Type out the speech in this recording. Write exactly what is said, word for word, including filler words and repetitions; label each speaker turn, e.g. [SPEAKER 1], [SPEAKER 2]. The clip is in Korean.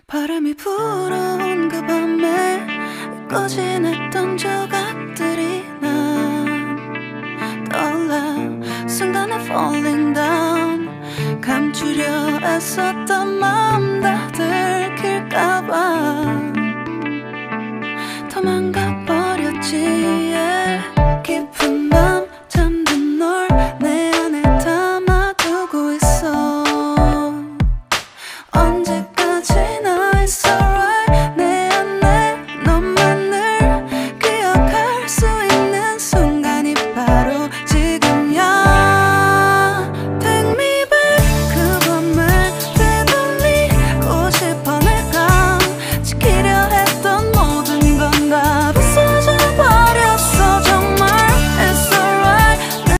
[SPEAKER 1] 바람이 불어온 그 밤에 잊고 지냈던 조각들이 난 떠올라. 순간에 falling down, 감추려 애썼던 마음